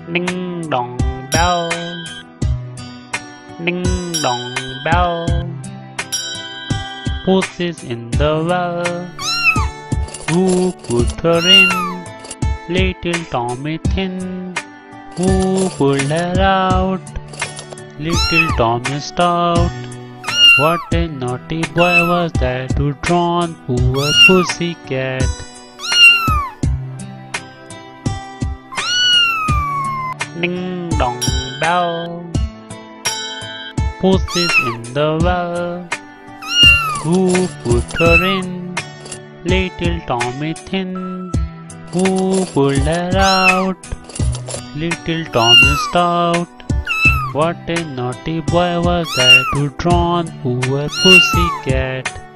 Ding dong bell, ding dong bell. Pussy's in the well. Who put her in? Little Tommy Thin. Who pulled her out? Little Tommy Stout. What a naughty boy was that who drowned poor pussycat. Ding dong bell. Pussy's in the well. Who put her in? Little Tommy Thin. Who pulled her out? Little Tommy Stout. What a naughty boy was that who drowned poor pussycat.